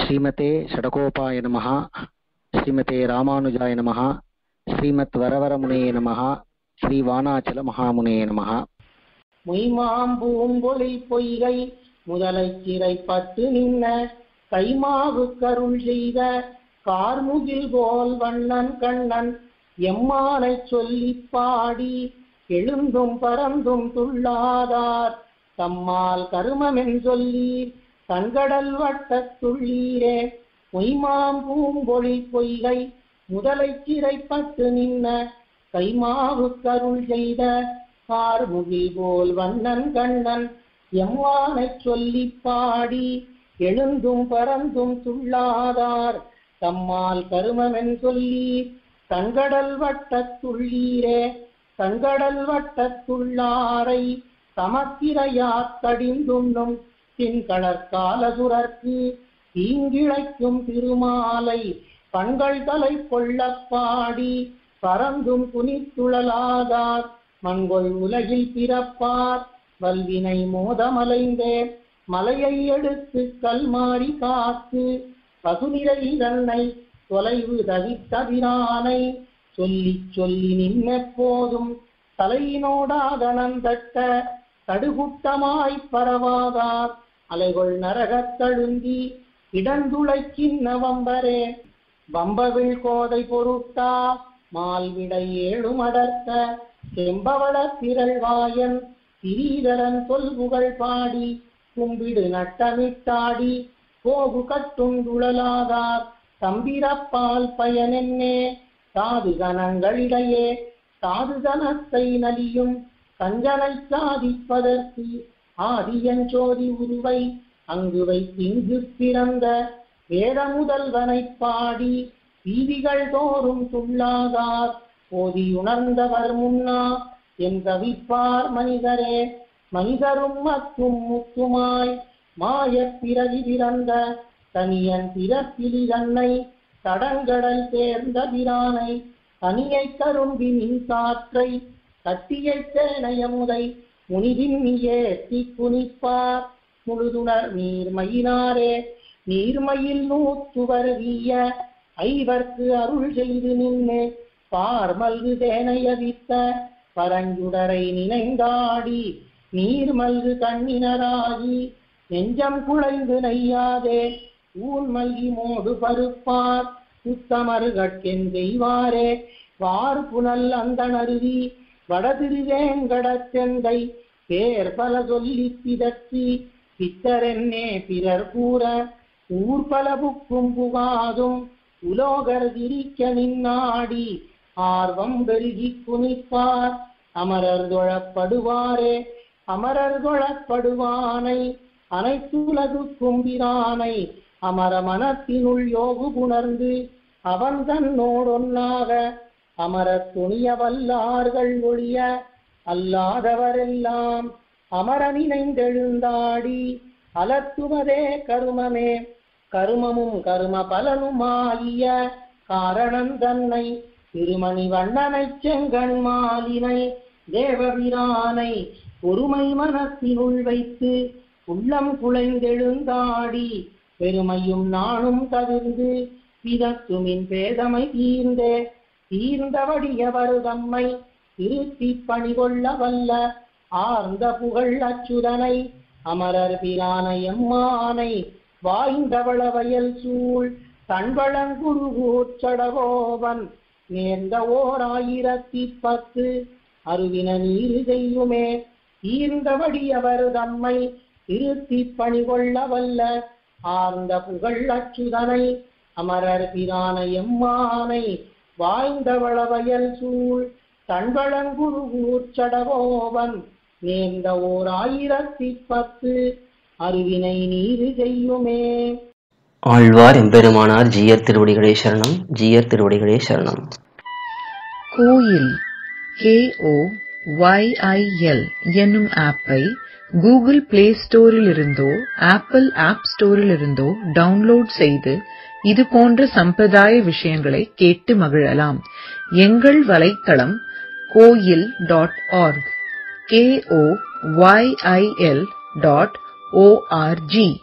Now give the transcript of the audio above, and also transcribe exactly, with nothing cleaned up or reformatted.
ஸ்ரீமதே ஷடகோபாய நமஹ. ஸ்ரீமதே ராமானுஜாய நமஹ. ஸ்ரீமத் வரவரமுனே நமஹ. ஸ்ரீ வானாச்சல மகாமுனே நமஹ. மொய்மாம்பூம்பொழி பொய்கை முதலை சிறைப்பட்டு நின்ன கைமாவு கருள் செய்த கார்முகில் போல் வண்ணன் கண்ணன் எம்மானை சொல்லி பாடி எழுந்தும் பறந்தும் துள்ளாதார் தம்மால் கருமமென் சொல்லீர் தங்கடல் வட்டத்துள்ளீரே. மொய்மாம்பூம்பொழி பொய்கை முதலை சிறைப்பட்டு நின்ன கைமாவு கருள் செய்த கார்முகில் போல் வண்ணன் கண்ணன் எம்மானை சொல்லி பாடி எழுந்தும் பறந்தும் துள்ளாதார் தம்மால் கருமமென் சொல்லீர் தங்கடல் வட்டத்துள்ளீரே. தங்கடல் வட்டத்துள்ளாரை சமத்திரையாக் கடிந்துண்ணும் தின்கடற்காலசுரர்க்கு தீங்கிழைக்கும் திருமாலை பண்கள் தலை கொள்ளப் பாடி பறந்தும் குனித்துழலாதார் மண்கொள் உலகில் பிறப்பார் வல்வினை மோதமலைந்தே. மலையை எடுத்து கல்மாரி காத்து பசுநிறை தன்னை தொலைவு தவித்தபிரானை சொல்லி சொல்லி நின்னெப்போதும் தலையினோடாகனந்தட்ட தடுகுட்டமாய் பரவாதார் அலைகொள் நரகத் தழுந்தி இடந்துளைக்கின்ன வம்பரே. வம்பவிழ் கோதை பொருட்டா மால்விடை ஏழும் அடர்த்த செம்பவள திரள்வாயன் திரீதரன் சொல்புகழ் பாடி கும்பிடு நட்டமிட்டாடி போகு கட்டுண்டுழலாதார் தம்பிரப்பால் பயனென்னே. சாது கணங்களிடையே சாதுதனத்தை நலியும் கஞ்சனை சாதிப்பதற்கு ஆதியஞ்சோதி உருவை அங்கு வைத்திங்கு பிறந்த வேத முதல்வனை பாடி வீதிகள் தோறும் துள்ளாதார் போதியுணர்ந்தவர் முன்னா என் தவிப்பார் மனிதரே. மனிதரும் மற்றும் முத்துமாய் மாய பிறவி பிறந்த தனியன் பிறப்பிலி தன்னை தடங்கடல் சேர்ந்த பிரானை தனியை கரும்பி மின் காற்றை கட்டியை சேனையமுதை முனிதின் ஏற்றி குனிப்பார் முழுதுணர் நீர்மையினாரே. நீர்மையில் நூற்றுவருகிய ஐவர்க்கு அருள் செய்து நின்னே பார்மல்கு தேனையவித்த பரஞ்சுடரை நினைந்தாடி நீர்மல்கு கண்ணினராகி நெஞ்சம் குழைந்து நெய்யாதே ஊன் மல்கி மோடு பருப்பார் உத்தமருகட்கென் செய்வாரே. வார் புனல் அந்த நருவி வடதிருவேங்கடச் செந்தை பேர் பல சொல்லி பிதற்றி பித்தரென்னே பிறர் கூற ஊர் பல புக்கும் புகாதும் உலோகர் திரிக்க நின்னாடி ஆர்வம் பெருகி குனிப்பார் அமரர் தொழப்படுவாரே. அமரர் தொழப்படுவானை அனைத்துலகுக்கும் பிரானை அமர மனத்தினுள் யோகு புணர்ந்து அவன் தன்னோடொன்னாக அமர துணிய வல்லார்கள் ஒழிய அல்லாதவரெல்லாம் அமர நினைந்தெழுந்தாடி அலத்துவதே கருமமே. கருமமும் கரும பலனுமாகிய காரணம் தன்னை திருமணி வண்ணனை செங்கண் மாலினை தேவபிரானை பொறுமை மனத்தினுள் வைத்து உள்ளம் குலைந்தெழுந்தாடி பெருமையும் நானும் தவிர்ந்து பிதத்துமின் பேதமை தீர்ந்தே. தீர்ந்தவடியவர் தம்மை திருத்தி பணிகொள்ள வல்ல ஆர்ந்த புகழ் அச்சுதனை அமரர் பிரானை எம்மானை வாய்ந்தவள வயல் சூழ் தன்வளங்குருகூச்சடகோவன் நேர்ந்த ஓர் ஆயிரத்தி பத்து அருவின நீர் செய்யுமே. ஈர்ந்தபடியவர் தம்மை திருத்தி பணிகொள்ள வல்ல ஆர்ந்த புகழ் அச்சுதனை அமரர் பிரானை எம்மானை வாய்ந்தவள வயல் சூழ் தன்வளங்குருகூச்சடகோவன் நேர்ந்த ஓர் ஆயிரத்தி பத்து அருவினை நீர் செய்யுமே. ஆழ்வார் எம்பெருமானார் ஜீயர் திருவடிகளே சரணம். ஜீயர் திருவடிகளே சரணம். Koyil K O Y I L என்னும் ஆப்பை கூகுள் பிளே ஸ்டோரில் இருந்தோ ஆப்பிள் ஆப் ஸ்டோரில் இருந்தோ டவுன்லோட் செய்து இது போன்ற சம்பிரதாய விஷயங்களை கேட்டு மகிழலாம். எங்கள் வலைத்தளம் Koyil dot org K O Y I L dot O R G